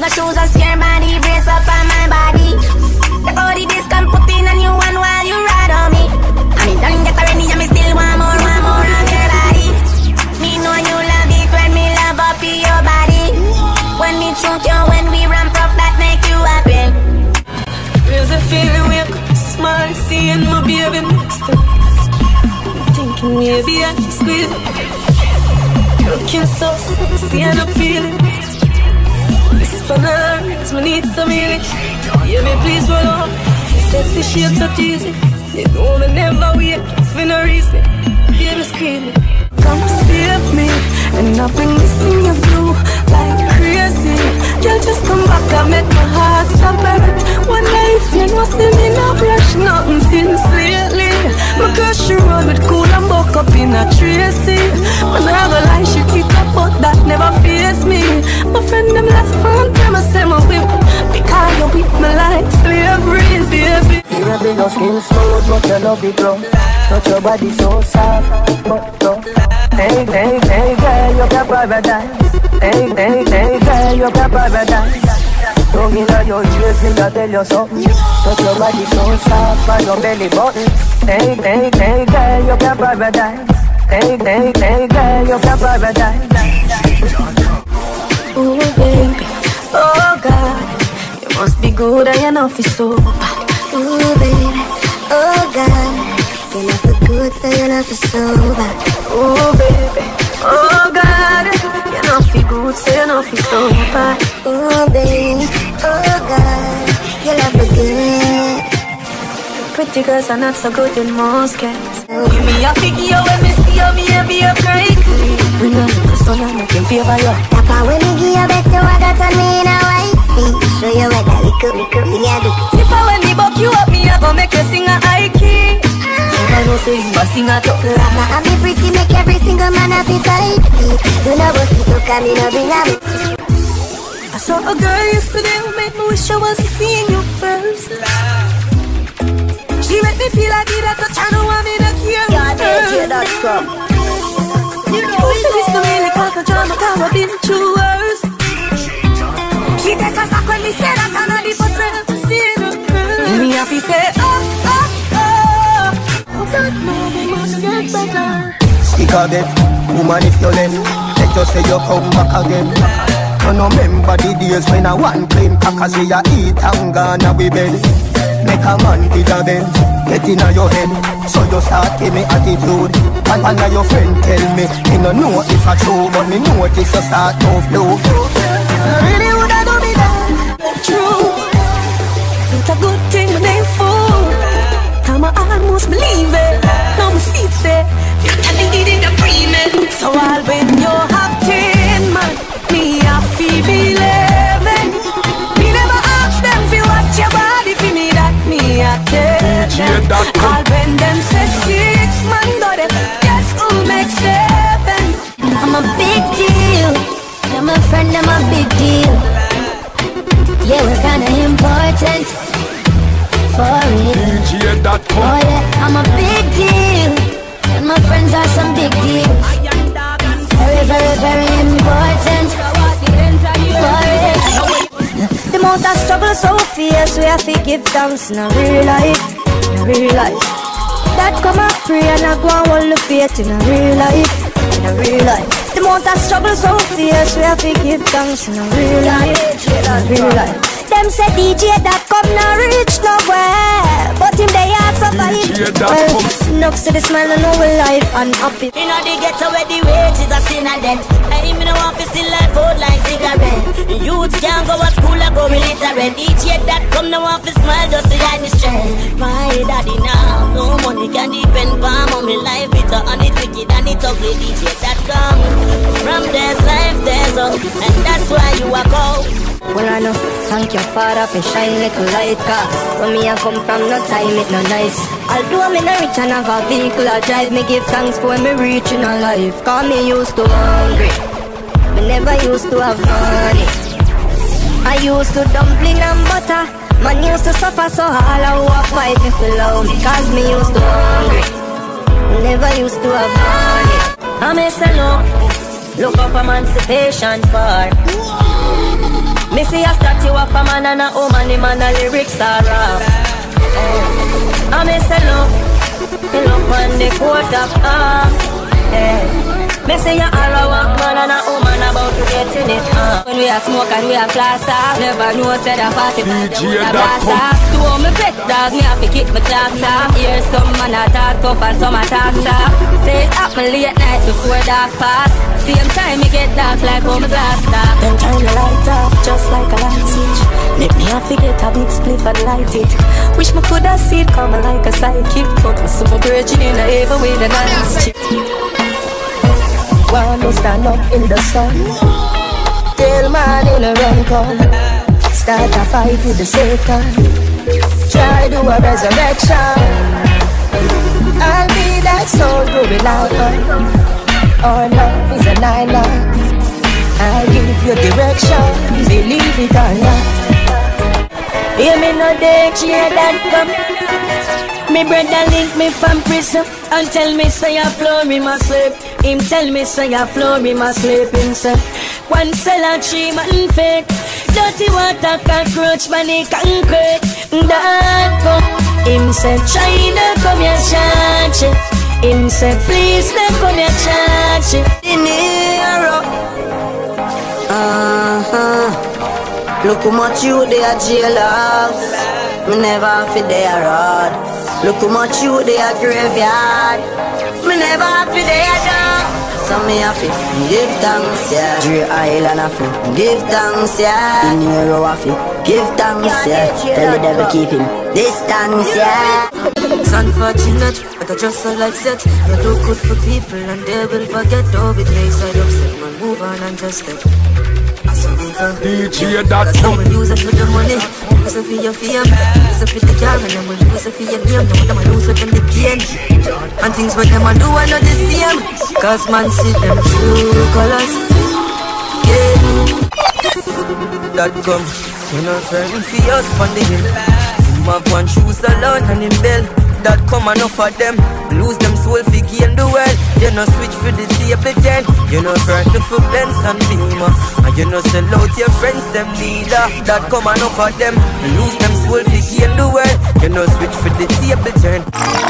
my shoes and scare body, brace up on my body. The body disc can put in a new one while you ride on me. I mean, don't get ready, and me still want more of your body. Me know you love it when me love up your body. When me choke you, when we ramp up, that make you happy. There's a feeling where I could smile, seeing my baby next to me. Thinking maybe I can squeeze it. Looking so sexy and appealing. This fun is me need some healing. Yeah, me please roll up. Sexy shape so teasy. You know me never wait for no reason. Baby screaming, come save me, and I'll bring this in your blue like crazy. Girl, just come back and make my heart stop hurt. One life, you know, still me not brush nothing since lately. My girl, she roll with cool and buck up in a Tracy. When I have a lie, she tick up, but that never faze me. My friend, them last front time I say my whip, because you whip me like slavery, baby. Baby, your skin smooth, but you love it rough. Touch your body so soft, but tough. Hey, hey, hey, girl, you got paradise. Hey, hey, hey, girl, you got paradise. Don't give her your ears, me I tell you something. Touch your body so soft, on your belly button. Hey, hey, hey, girl, you got paradise. Hey, hey, hey, girl, you got paradise. Ooh, baby, oh God, you must be good and you know feel so bad. Ooh, baby, oh God, you know feel good, so you know feel so bad. Oh baby, oh God, you know feel good, so you know feel so bad. Oh baby, oh God, you love me good. Pretty girls are not so good in most cases. Give me a figure when me see you, me a be a break. We know the sun and nothing favor you. Papa, when me give you better, I got on me in a white feet. Show you what that little thing I do. If I when me buck you up, me a go make you sing a high key. Never know say you a sing a top. Mama, I'm me pretty, make every single man happy fight feet. You know what you took, I mean, I bring a bit. I saw a girl yesterday who made me wish I was seeing you first. She made me feel like that touch, I know I'm in a care. GodDJ.com. Who said this to me like cause the drama, cause I've been through worse. She take a stock when me say that I'm not the first to see the girl. Me happy say, oh, oh, oh. That moment must get better. Speak again, woman if you left, let you say you come back again. You no remember the days when I want clean crackers we a eat and gone a we bed. Make a man did a bend, get in your head. So you start give me attitude. And now your friend tell me, you no know if I true, but me know if you start to flow. Really would I do me that? True. It's a good thing when they fool. Time I almost believe it. Now my seat say, you can't eat in the premium. So I'll when you have 10 man, me I feel believing. Me never ask them if you watch your body for me that me I tell them. I'll when them say 6 man got it. Guess who makes 7? I'm a big deal. You're my friend, I'm a big deal. Yeah, we're kinda important for real. GodDJ.com. Oh yeah, I'm a big deal. And my friends are some big deals. Very, very, very important for real. The amount of struggle so fierce, we have to give thanks in a real life. In a real life. That come and pray and I go and hold the faith in a real life. In a real life. The amount of struggle so fierce, we have to give thanks in a real life. In a real life. Them say DJ.com now reach nowhere, but him they are survive. Well, enough to the smile and our life and happy. You know they get away the wage is a sin and debt. I me no want to still life out like cigarette. Youths can't go to school and go illiterate. DJ.com no want to smile just to hide the stress. My daddy now, no money can depend on mommy life bitter and it wicked and it ugly. DJ.com. From there's life there's up, and that's why you are cold. Well I know, thank your father for shine little light. Cause when me I come from no time it no nice. Although me no rich and have a vehicle I drive, me give thanks for when me reach in a life. Cause me used to hungry, me never used to have money. I used to dumpling and butter. Man used to suffer so all I walk fight me for love me. Cause me used to hungry, me never used to have money. I may say look up emancipation for Me see a statue of a man and a woman, him and the lyrics are rough. I me say look, me look on the coat of me say you all a walk man and a woman about to get in it. When we a smoke and we a class off, never know said a party man they would a blast off. To all me pet dog, me have to kick my clocks off. Hear some man a talk tough and some a talk soft. Say it happen late night before dark pass. Same time me get dark like how me glass dark. Then turn the light off just like a light switch. Make me have to get a big spliff and light it. Wish me coulda see it coming like a sidekick, but me super virgin in a even with a nice chick. Wanna stand up in the sun, till man in a run come. Start a fight with the Satan, try do a resurrection. I'll be that soul growing out. Our love is an island, I'll give you direction, believe it or not. Hear me no day, cheer that come. Me brother link me from prison and tell me say I floor me my sleep. Him tell me say I floor me my sleep. Him say one cell and 3 man fake. Dirty water cockroach money concrete. That come. Him say China come here charge it. Him say please let come here charge it. In here look how much you they are jailhouse. Me never fi there road. Look how much you they are graveyard. Me never fi there dog. So me have to give thanks, yeah. Dre Island have to give thanks, yeah. In Euro have to give thanks, yeah. Tell the devil keep him distance, yeah. It's unfortunate, but I just so like set. You do good for people and they will forget. Don't be side upset, man. Move on and just step. DJ.com. Use it for the money, use it for your fame, use it for the car, and then we'll use it for your name. Now them a lose it in the gain, and things what them a do are not the same. Cause man see them true colors. Yeah.com. You know friend for us on the hill. Him have one shoes alone and him bell. That come enough of them. Lose them soul fi gain the world. You know switch for the table 10. You know friend for Benz and Beamer. And you know sell out your friends them leader. That come enough of them. Lose them soul fi gain the world. You know switch for the table 10.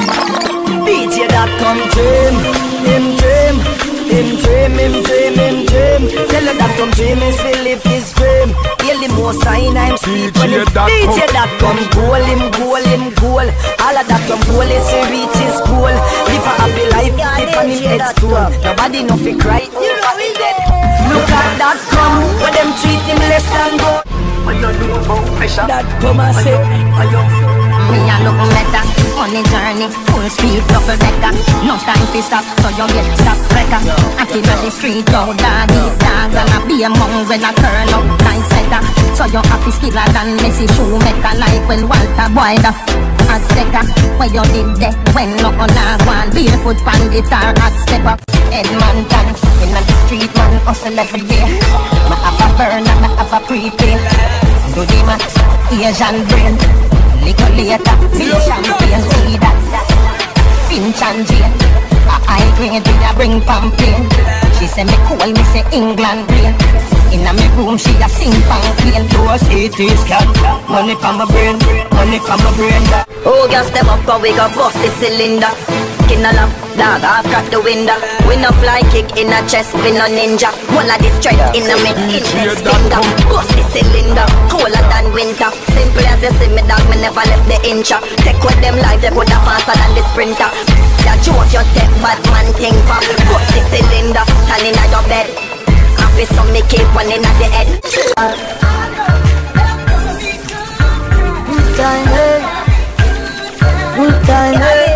DJ.com dream, him dream, him dream, him dream, him dream. Tell her that come dream is to live his dream. Heal the most sign I'm sleep. DJ.com goal him, goal him, goal. All of that come goal is to reach his goal. Live a happy life, live on him head stool. Nobody know fi cry, you know he dead. Look at that come, when them treat him less than gold. That come and say, Me a look better, money journey, full speed, double decker. No time to stop, so you get stuck wrecker. Active on the street, yo, doggy, dogs, and a be among when I turn up nice setter. So you have to skiller than Messi shoemaker, like when Walter Boyd Azteca. Where you did that, when no on a one, barefoot pan guitar, hot step up. Edmonton, in the street, man, hustle every day. I have a burner, I have a prepaid. Do the max, Asian brain. Little later, be a champagne, see that. Finch and Jane, a high grade with a bring pamphlet. She say me cool, me say England brain. Inna me room, she a sing pamphlet. Do a CT scan, money from my brain, money from my brain. Oh, girl, step up, cause we got bust the cylinder. Skin a lamp, dog, I've got the window. We no fly kick in a chest, we no ninja. All of this strength in a mid index finger. Bust the cylinder, colder than winter. Simple as you see me, dog, me never left the incha. Take with them life, they put a faster than the sprinter. That joke you take, bad man think for. Bust the cylinder, and in your bed. Happy some me keep one in the head. good time, hey. Good time, hey.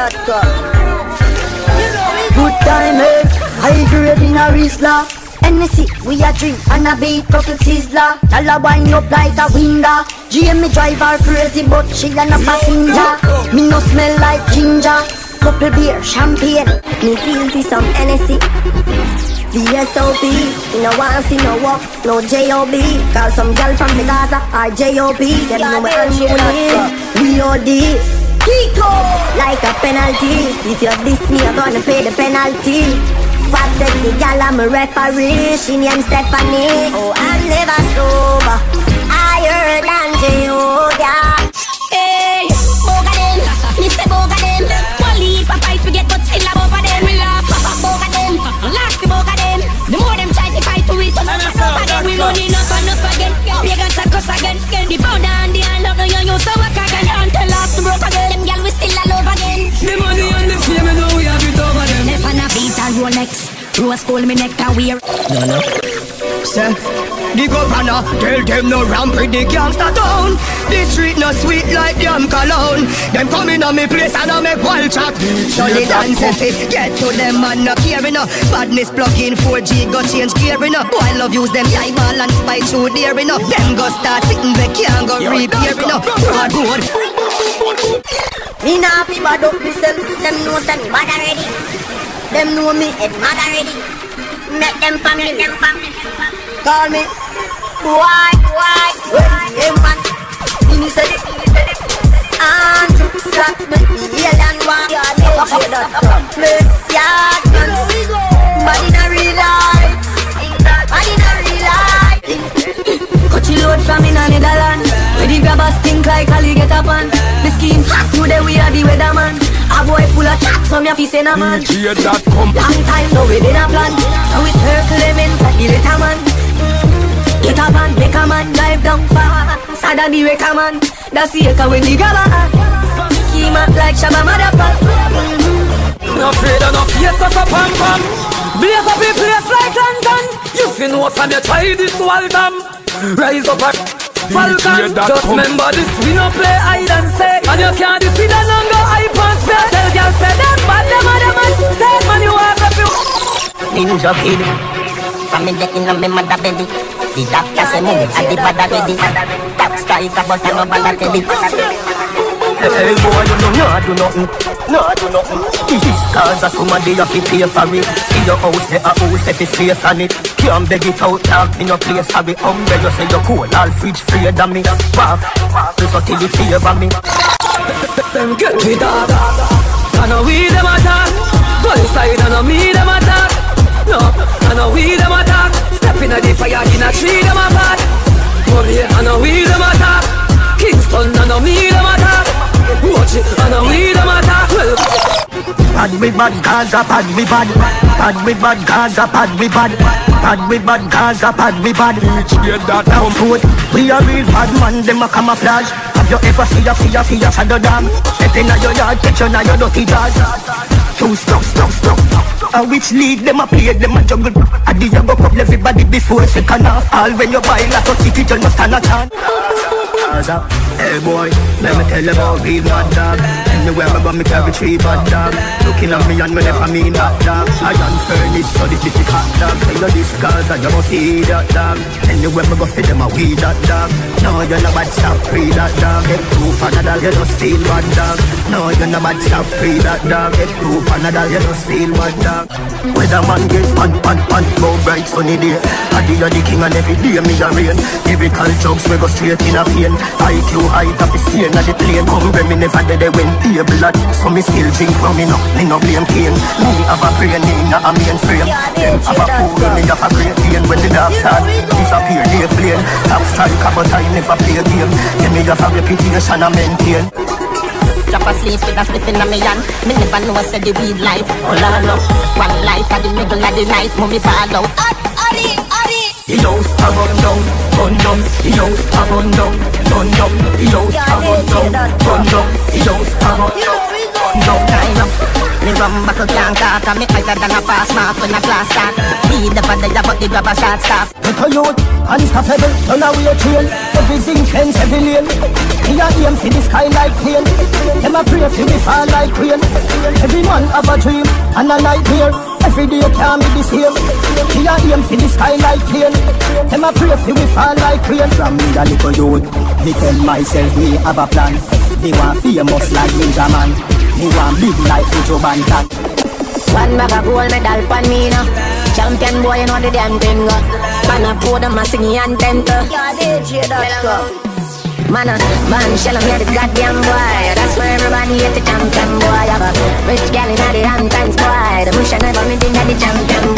Good time, hey. High grade in a Rizla. Hennessy, we a drink and a beat couple sizzler. Tell her wind up like a window. GM drive her crazy but she and a passenger. Me no smell like ginger. Couple beer, champagne. Me feel for some Hennessy. VSOP, you know want see no walk, no J.O.B. Call some girl from the Gaza or J.O.B. Them know me and we OD. Kiko, like a penalty. If you diss me, I'm gonna pay the penalty. Fat sexy gal, I'm a referee. She named Stephanie. Oh, I'm never sober. I heard Angie-Yoga. Hey, boga them, Mr. Boga them. Police a fight to get, but still a boga them. We laugh, boga them, laugh the boga them. The more them try to fight to it, so not over again. We money enough and enough again. Pagans and cuss again. The powder and the hand of the young, you so work again. Until last to broke again. Them girl we still a love again. The money and the fame, you know we have it over them. Left and a beat and Rolex. Rose pull me neck and wear. No. Say, the governor tell them no ramp with the gangsta town. The street no sweet like damn cologne. Them come in on me place and I make wild chat. So the dance if it get to them and no caring no. Badness plug in 4G go change gearing up. Boy love use them eye ball and spy through daring up. Them go start sitting they can't go repairing up. Broad road. Me nah be bad up myself. Them know me bad already. Them know me head mad already. Make them family. Call me. Why? Hey man. Me say it. And slap me alien walk. Me yard man. But in a real life. Cut you load from in a Netherlands. Where the grabbers stink like Ali get up on. The scheme hot today we are the weatherman. A boy full of tracks from your face in a man. Long time now we did a plan. Now we circle them in like the little man. Get up and make a man dive down far. Sada the wrecker man. That's the echo when the grabber. Scheme up like Shabba motherfucker. No afraid of no face, that's a pam pam. Blaze up a place like London. You feel no from you try this wall dam. Rise up a Falcon. Just remember this, we no play hide and seek. And you can't defeat the longer hype and spare. Tell girl say that bad them other man. Take man you have a few. Ninja kid. From me getting on me mother belly. The doctor say move at the bad ready. Top strike about no bad belly. Hey boy, you know not do nothing. This is cause of somebody have to pay for it. See your house, there a house if it's space on it. Can't beg it out, talk in your place. Have it hungry, you say you're cool. All fridge free than me. Walk, so till it favor me. Them get me dog. I know we them attack. Go inside, I know me them attack. No, I know we them attack. Step in the fire, in a tree them apart. Come here, I know we them attack. Kingston, I know me them attack. Watch it, I know we them attack. Pad we bad, Gaza, pad we bad. Pad we bad, Gaza, pad we bad. Pad we bad, Gaza, pad we bad. Down foot, we are real bad man, them a camouflage. Have you ever see a shadow dam? Step in your yard, catch you now your dirty jazz. Two stop. Which league them a play, them a juggle. I did you go couple everybody before second half. All when you buy like a ticket, you no stand a chance. Hey boy, let me tell you about real mad dog. Anywhere I go, me carry 3 bad dog. Looking at me and me never mean that dog. I am furnished, so this is the hot dog. Say you this cause and you must see that dog. Anywhere I go, feed them a weed that dog. No, you're not bad, stop free that dog. Get 2 Panadol, you just feel bad dog. No, you're not bad, stop free that dog. Get 2 Panadol, you just feel bad dog. Whether man get pan, more bright sunny day. I do the king and every day me a rain. Lyrical jokes we go straight in a vein. IQ high top is staying at the plane. Hungry me never did they win table at. So me still drink from me no blame cane. Me have a brain in a mainframe. Them have a pool, me have a great pain. When the dark start disappear they flame. Top strike but I never play a game. Then me have a reputation I maintain. Drop asleep with a spliff in a me hand. Me never know I said the weed life. All I know, one life at the middle of the night. Mommy ball out. The house a run down, run down. The house a run down, run down. The house a run down, run down. The house a run down, run down. Me rum buckle can't talk, and me tighter than a fast mark when a class start. He never there, but the grabber shot stop. Make a youth, unstoppable, turn away a trail. Everything fence, every lane. Me a aim for the sky like plane. Them a pray for me fall like rain. Every man have a dream and a nightmare. Every day can't be the same. Me a aim for the sky like plane. Them a pray for me fall like rain. From me a little youth, me tell myself me have a plan. Me want famous like Ninja Man. Me want big like Joe Bantan. One bag of gold medal pan me now. Champion boy, you know the damn thing. Man a pour them a singing and temper. Man, shell me the goddamn boy. That's why everybody hate the champion boy. Have a rich gal in the Hamptons boy. The bush never me think that the champion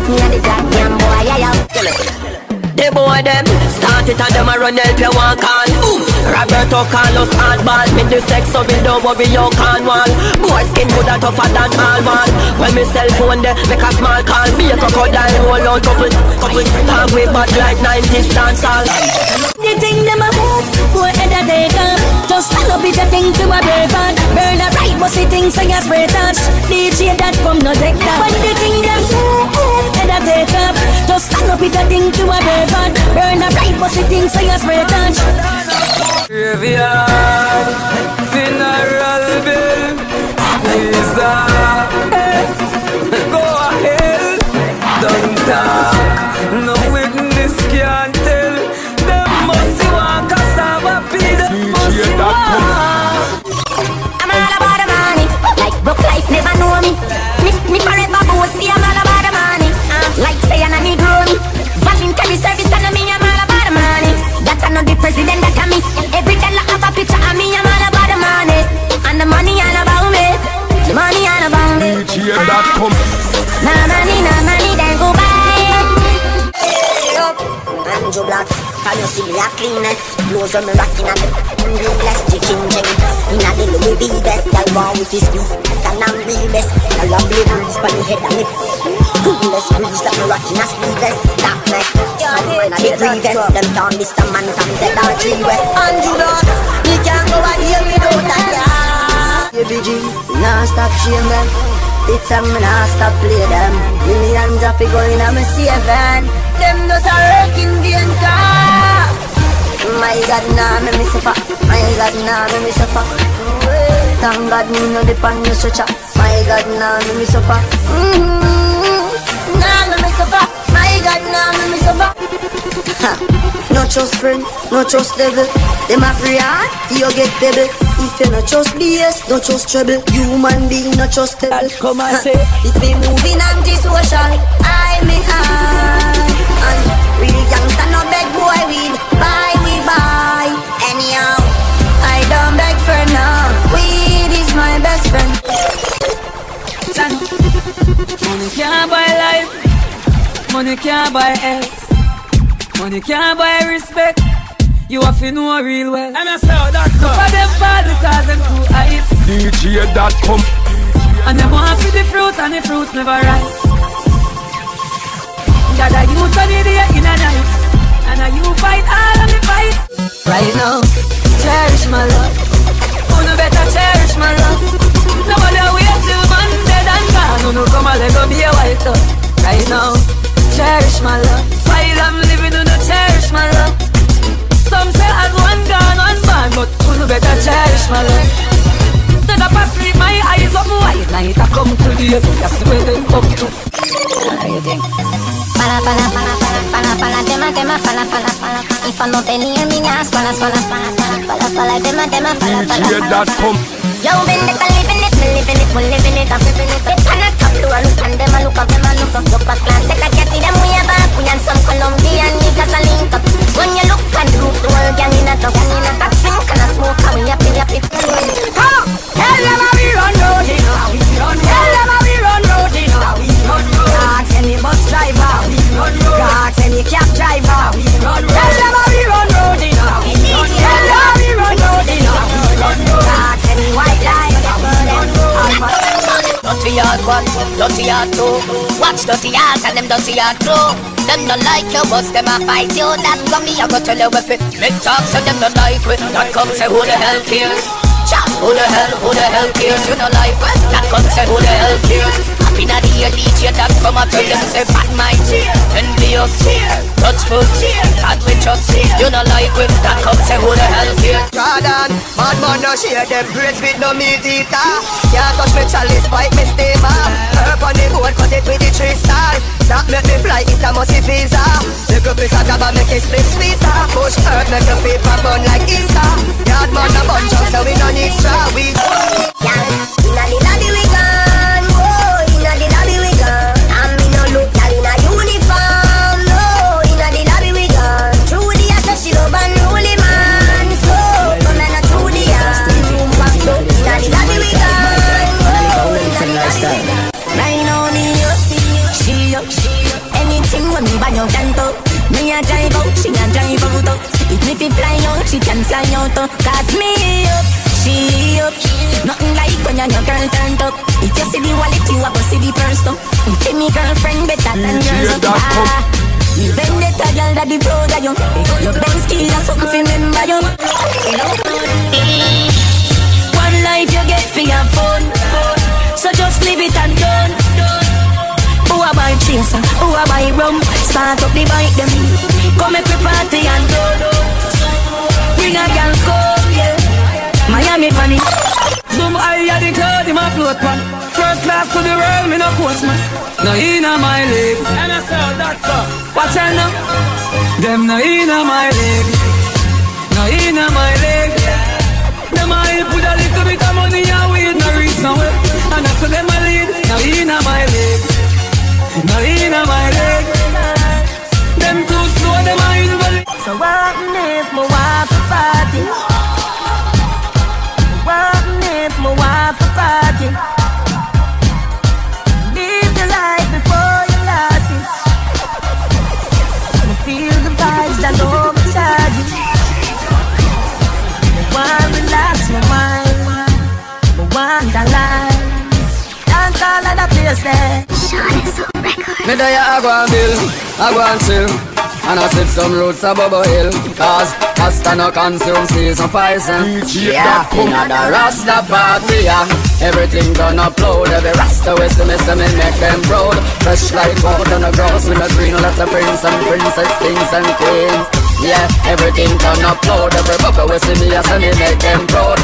me and the goddamn boy, yeah. The boy them start it and them a run help you walk on. Roberto Carlos hardball. Me the sex so me don't worry you can't wall. Boy skin good and tougher than all man. When me cell phone there make a small call. Me a crocodile roll out couple talk way bad like 90s dance all. The thing them a move, boy head a take up. Just stand up with a thing to a brave on. Burn a right but the thing so you spray touch. DJ that come no take that. When the thing them move, head a take up. Just stand up with a thing to a brave on. Burn a right but the thing so you spray touch. Graveyard, funeral bill, please go ahead, don't talk, no witness can't tell. Them must want cassava peel, must want. I'm all about the money, like broke life never know me. Me forever bossy, I'm all about the money. Like say I need room, voluntary service and me, I'm all about the money. That I know the president that I me. Every day I have a picture of me, I'm all about the money. And the money all about me. The money all about me. No money, then go buy. Andrew Black, can you see me a cleanest? Blows on me rocking and the realest chicken chain. In a little baby best, I want with his piece. And I'm real best. I love the breeze by the head and it. Coolest breeze that me rocking a sleeveless. That neck, someone a degree vest. Them down Mr. Man from Z.R.G. West. Andrew Black, me can't go out here without that guy. ABG, nah stop shame them. It's a me nah stop play them. Millions of it going on me saving. Them just a wrecking game car. My God, nah me suffer. My God, nah me suffer. Thank God me no depend no stretcher. My God, nah me suffer. Nah me suffer. My God, nah me suffer. No trust friend, no trust devil. Them a free heart, you get devil. If you no trust BS, no trust trouble. Human being, no trust devil. Come and say if we moving anti-social, I me high. And real youngster no beg boy weed. Buy we buy. Anyhow, I don't beg for now. Weed is my best friend. money can't buy life, money can't buy health, money can't buy respect. You have to know real well. MSL.com. For them fall because them too hype. DJ.com. And them want for the fruit and the fruits never ripe. That a youth an idiot in a night, and a you fight all of the fight. Right now, cherish my love. Oh, no better cherish my love. Nobody wait till man dead and gone. Oh, no come and let go be a white up. Right now, cherish my love. While I'm living, oh, no cherish my love. Some say as one gone, one born, but you better cherish my love. Then I pass me my eyes up wide, night I come to the end, that's where they come to. What do you think? Fala, fala, fala, fala, fala, fala, tema, tema, fala, fala, fala. If I no tenía minas, fala, fala, fala, fala, fala, tema, tema, fala, fala, DJ.com. Yo, been the living it, we living it, we living it, I'm living it. They cannot come to a look and them a look up, them a look up. Look at class, take a cat, them we have a we and some Colombian niggas a link up. When you look and look, the whole gang in a top, drink and a smoke, and we happy, happy. Tell them how we run road, you know how we run road. Tell them how we run road, you know how we run road. Ask any bus driver, we run road. Ask any cab driver, we run road. Tell them how we run road, you know how we run road. Tell them how we run road, you know how we run road. Ask any white line, we run road. Dirty hard one, dirty hard two. Watch dirty hard and them dirty hard crew. Them not like you, but them a fight you. That got me, I go tell you if it make talk, so them not like it. That come say who the hell cares? Chat, who the hell cares? You not like it. That come say who the hell cares? Happy na the DJ that come and tell them say bad mind, envious, touchful, bad with trust. You not like it. That come say who the hell cares? Jordan, bad man no share them braids with no meat eater. Can't touch me chalice, bite me steamer. Herb on the board, cut it with the 3-star. That make me fly, it a musty visa. Little piece of grab and make it split sweeter. Push herb, make the paper burn like Easter. Yard man a bunch up, so we no need straw. We Inna the lobby we gone, whoa, inna the lobby we gone. And me no look y'all inna uniform, no, inna the lobby we gone. Through the ass she love and holy man, so come and through the ass. So inna the lobby we gone, whoa, inna the lobby we gone. Right now me up, she up, when me buy your canto. Me a drive out, she a drive out. If me fi fly out, she can fly out. Cause me up, she up. Nothing like when your girl turned up. If you see the wallet, you a go see the purse too. If me girlfriend better than yours. Me vendetta girl that the proud of you. Your Benz keys are something to remember you. One life you get for your phone, so just leave it and done. Who a buy chaser, who a buy rum? Start up the bike them. Come make we party and go. Bring a girl come, yeah. Miami funny. Zoom high at the cloud in my float pan. First class to the world, me no coach man. No inna my league. And I saw that fuck. Watch out now. Them no inna my league. No inna my league. Them I put a little bit of money and weed no reason way. And I saw them a lead. No inna my league. No inna my league. Them too slow, them a invalid. So what if my wife a party? What if my wife a party? Live the life before you lost it. Feel the vibes that overcharge it. One relax my mind, one the line. Dance all of the place there. Me there I go and build, I go and chill, and I sip some roots of Bubble Hill. Cause Rasta no consume season poison. Yeah, inna the Rasta party, yeah. Everything done upload, every Rasta way to me make them proud. Fresh like gold on the grass with a green let the prince and princess, kings and queens. Yeah, everything done upload, every bubble way to me make them proud.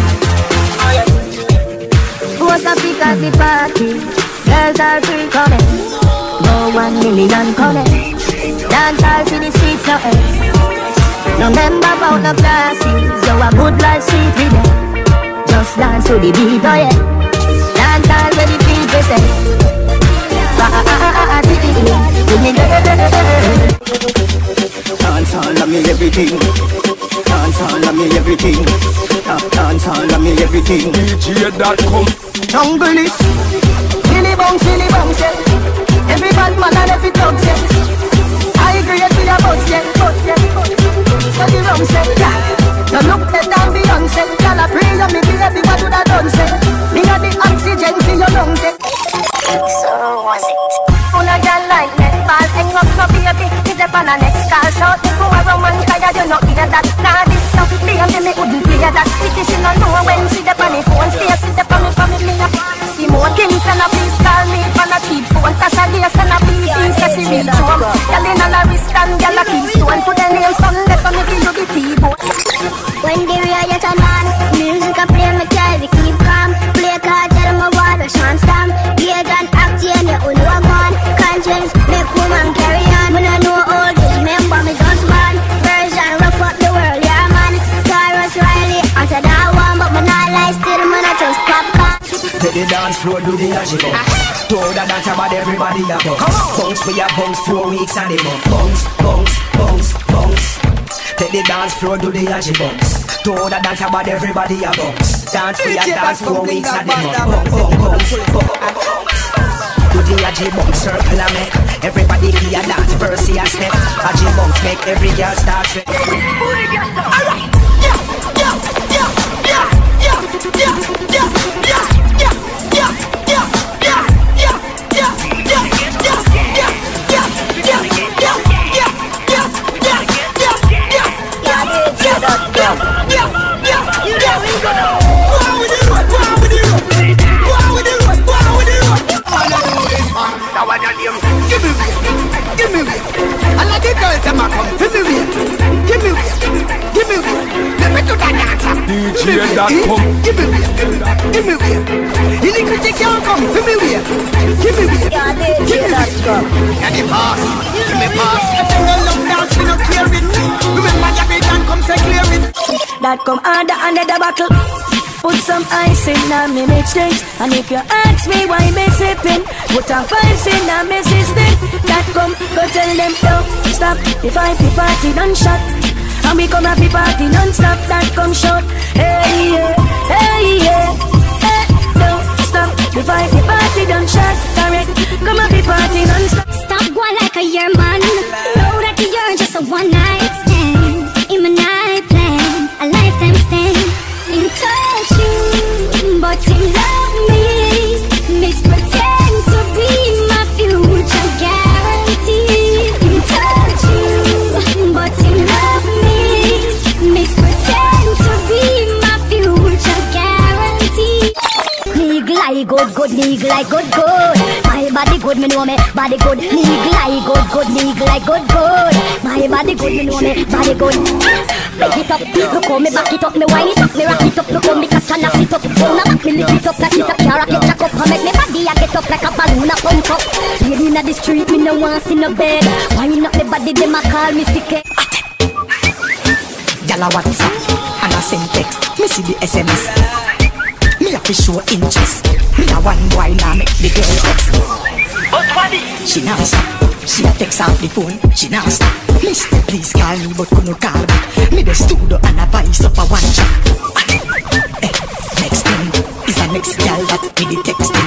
Who's a pick at the party? Girls are free coming. No 1 million coming. Dance all to the streets no else. No member about no classes. So a good life sweet with them. Just dance to the beat, oh yeah. Dance all where the people say. Dance all of me everything. Dance all of me everything. Dance all of me everything. DJ.com. Jungle is Billy bounce, yeah. Every bad man and every dog, yeah. I agree with your boss, yeah. So the rum say, yeah. No look better than Beyonce. Y'all a pray on me, baby, what do that done say? Me got the oxygen for your lungs, yeah. So was it? Full of girl like net ball, hang up no baby. Hit up on the next car, shout me to a Roman tired, you know hear that. Nah, this stuff, me wouldn't play that. It is in a know when she the on the phone, stay sit up on me up. See more kings and a please call me on a cheap phone. Cause a lace and a beating, so she reach home. Y'all in a la wrist and y'all a keystone. To the nail Sunday, so me give you the T-bone. When the riot on man, music I play me tell me keep calm. Play card, tell me what a chance time. Gauge and act, yeah, you own one. Conscience, make woman carry on. When I know all this, remember me just man. Version, rough up the world, yeah man. Cyrus Riley, after that one, but me not lie still, man, I just popcorn. Take the dance floor, do the agibo. Throw the dance about everybody a bounce. Bounce for your bounce 4 weeks and the month. Bounce, bounce, bounce, bounce. Take the dance floor, do the agibo. Throw the dance about everybody a bounce. Dance for your dance 4 weeks and the month. Bounce, bounce, bounce. Do the agibo, circle and make everybody feel a dance. Percy a step. Agibo make every girl start to. Alright. Yeah, yeah, yeah, yeah, yeah, yeah, yeah, yeah. Give me way. I like the girls that come. Give me way. Give me way. Give me way. Let me do that dancer. DJ.com. Give me way. Give me way. You need to take your come. Give me way. Give me way. Give me way. Give me pass. Give me pass. If you don't love dance, you don't clear it. Remember your big and come say clear it. That come under the buckle. Put some ice in a minute drinks. And if you ask me why me sipping, put a 5 in a me system. That come, go tell them don't stop. If I be party don't shut. And we come happy party non-stop. That come short. Hey yeah, hey yeah. Hey, don't stop. If I be party don't shut. Correct, come happy party non-stop. Stop going like a year man. like good, league like good. My body good, me know me, body good, league like good, league like good. My body good, me know me, body good. Back it up, look how me back it up, me wind it up, me rock it up, look how me catch and I sit up. Now back me lift it up, like it up, can't rock it, jack up, and make me body I get up like a balloon a pump up. Lady inna the street, me no want see no bed. Wind up me body, them a call me sick. Gyal a WhatsApp and a send text. Me see the SMS. Me a fi show interest. Me a one boy now make the girl text. But what is? She now stop. She a text off the phone. She now stop. Mister, please call me, but couldn't call back. Me the studio and a voice up a one track. Next thing is a next gyal that me the texting.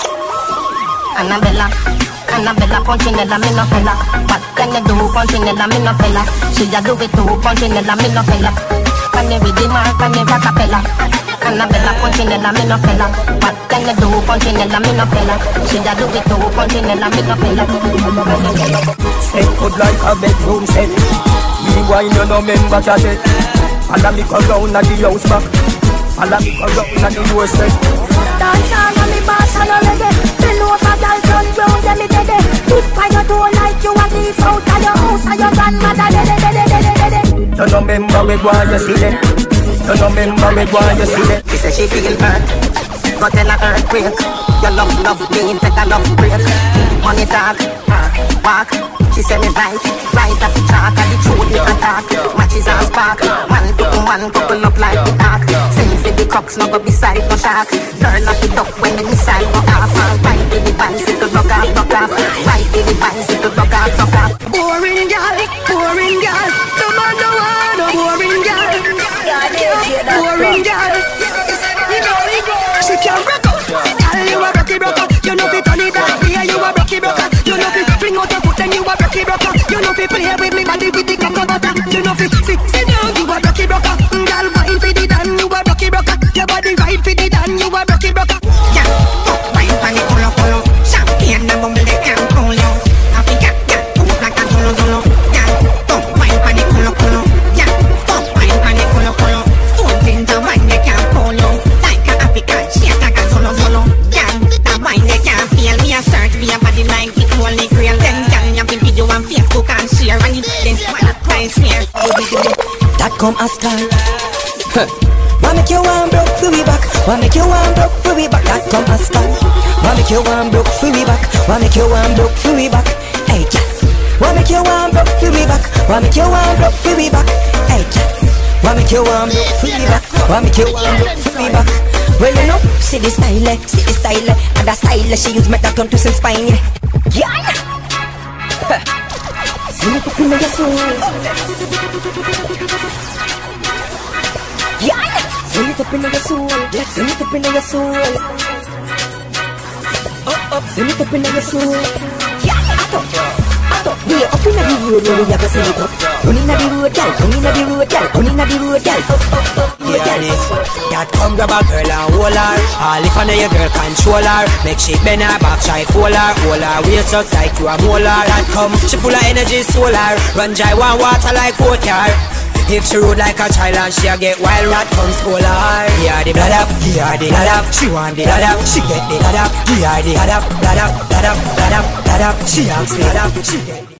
Annabella Punchinella, me no fella. What can you do, Punchinella, me no fella? She just do it too, Punchinella, me no fella. Can you read the mark, can you rock a fella? Annabella Punchinella, me no fella. What can you do, Punchinella, me no fella? She just do it too, Punchinella, me no fella. Set foot like a bedroom set. Meanwhile you no member chat it. Follow me go round at the house back. Follow me go round at the doorstep. Dance on me boss and a reggae. Bend over, girl, turn round, them me dead. Put by your door like you want this out of your house and your grandmother dead. You no member me go and you see them. You no member me go and you see them. She say she feel hurt, go tell her earthquake. Your love me, take a love break. Money talk, walk. She say me right at the track, and the truth me attack. Matches and spark, one couple up like the dark. Same for the cocks, no go beside no shark. Girl off the duck when the missile go off. Right to the bicycle, rock off. Right to the bicycle, rock off. Boring girl, no man no want no boring girl. Boring girl, she can't rock out. Girl, you a rocky broker, you know fi turn it back. Yeah, you a rocky broker, you know fi fling out your foot, then you a rocky broker. You know fi play with me body with the cocoa butter. You know fi sit down, you a rocky broker. Girl, wine fi the dan, you a rocky broker. Your body right fi the dan, you a rocky broker. Yeah, wine for the colo. Champagne and bumble they can't call you. Africa, yeah, move like a zolo. Yeah, wine for the colo. Yeah, wine for the colo. Stone ginger wine they can't call you. Like a African, she like a zolo. Yeah, that wine they can't feel. Me a search for your body like it only grail. Then can you have video on Facebook and share and it then smile and smear. That come a star. Why make you one broke for we back? Why make you one broke for we back? That come a star. Why make you one broke for we back? Why make you one broke for we back? Hey, yeah. Why make you one broke for we back? Why make you one broke for we back? Hey, yeah. Why make you one broke for we back? Why make you one broke for we back? Well, you know, see the style, and the style she use make that turn to some spine. Yeah. See me up in your soul. Yeah. See it up in your soul. See it up in your soul. Up, see it up in your soul. Yeah. We are up in the road, we have to see it up. Run in the road, girl. Run in the road, girl. Run in the road, girl. That come grab a girl and hold her. All if I know your girl control her. Make she bend her back, try fold her. Hold her waist up like you a molar. That come, she full of energy, solar. Run dry one water like 4 car. If she road like a child and she a get wild, rat come school her. Here the blood up, here the blood up. She want the blood up, she get the blood up. Here the blood up, blood up, blood up, blood up, blood up. She asks the blood up, she get